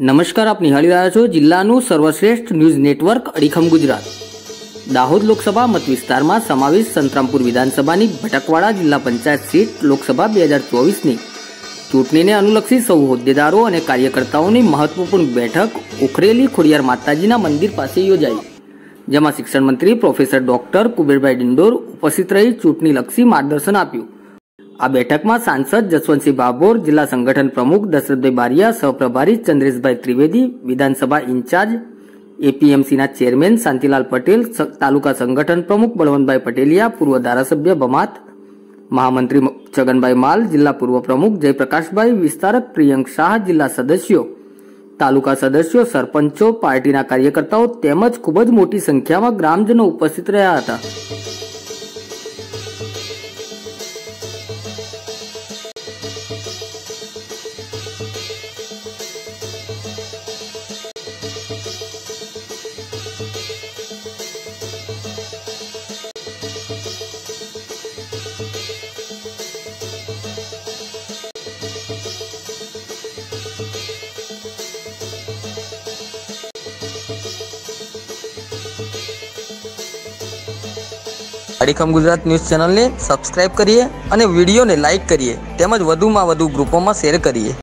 નમસ્કાર, આપ નિહાળી રહ્યા છો જિલ્લાનું સર્વશ્રેષ્ઠ ન્યૂઝ નેટવર્ક અડીખમ ગુજરાત। દાહોદ લોકસભા મત વિસ્તારમાં સમાવિષ્ટ સંતરામપુર વિધાનસભાની ભટકવાડા જિલ્લા પંચાયત સીટ લોકસભા 2024ની ચૂંટણીને અનુલક્ષી સૌ હોદ્દેદારો અને કાર્યકર્તાઓની મહત્વપૂર્ણ બેઠક ઉખરેલી ખોડિયાર માતાજીના મંદિર પાસે યોજાઈ, જેમાં શિક્ષણ મંત્રી પ્રોફેસર ડોક્ટર કુબેરભાઈ ડિંડોર ઉપસ્થિત રહી ચૂંટણીલક્ષી માર્ગદર્શન આપ્યું। આ બેઠકમાં સાંસદ જસવંતસિંહ ભાભોર, જિલ્લા સંગઠન પ્રમુખ દશરથભાઈ બારિયા, સહપ્રભારી ચંદ્રેશભાઈ ત્રિવેદી, વિધાનસભા ઇન્ચાર્જ એપીએમસીના ચેરમેન શાંતિલાલ પટેલ, તાલુકા સંગઠન પ્રમુખ બળવંતભાઈ પટેલિયા, પૂર્વ ધારાસભ્ય ભમાત, મહામંત્રી છગનભાઈ માલ, જિલ્લા પૂર્વ પ્રમુખ જયપ્રકાશભાઈ, વિસ્તારક પ્રિયંક શાહ, જિલ્લા સદસ્યો, તાલુકા સદસ્યો, સરપંચો, પાર્ટીના કાર્યકર્તાઓ તેમજ ખૂબ જ મોટી સંખ્યામાં ગ્રામજનો ઉપસ્થિત રહ્યા હતા। અડીખમ ગુજરાત ન્યૂઝ ચેનલને સબસ્ક્રાઇબ કરીએ અને વિડીયોને લાઇક કરીએ તેમજ વધુમાં વધુ ગ્રુપોમાં શેર કરીએ।